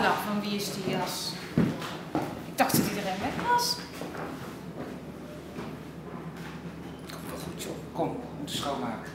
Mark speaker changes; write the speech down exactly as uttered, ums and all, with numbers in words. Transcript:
Speaker 1: Carla, van wie is die jas? Ik dacht dat iedereen weg was.
Speaker 2: Komt wel goed, joh. Kom, we moeten schoonmaken.